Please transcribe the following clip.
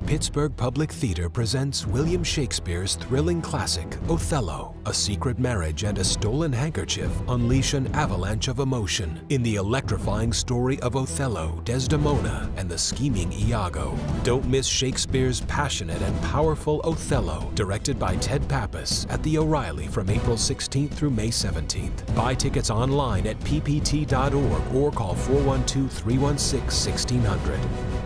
Pittsburgh Public Theater presents William Shakespeare's thrilling classic, Othello. A secret marriage and a stolen handkerchief unleash an avalanche of emotion in the electrifying story of Othello, Desdemona, and the scheming Iago. Don't miss Shakespeare's passionate and powerful Othello, directed by Ted Pappas, at the O'Reilly from April 16th through May 17th. Buy tickets online at ppt.org or call 412-316-1600.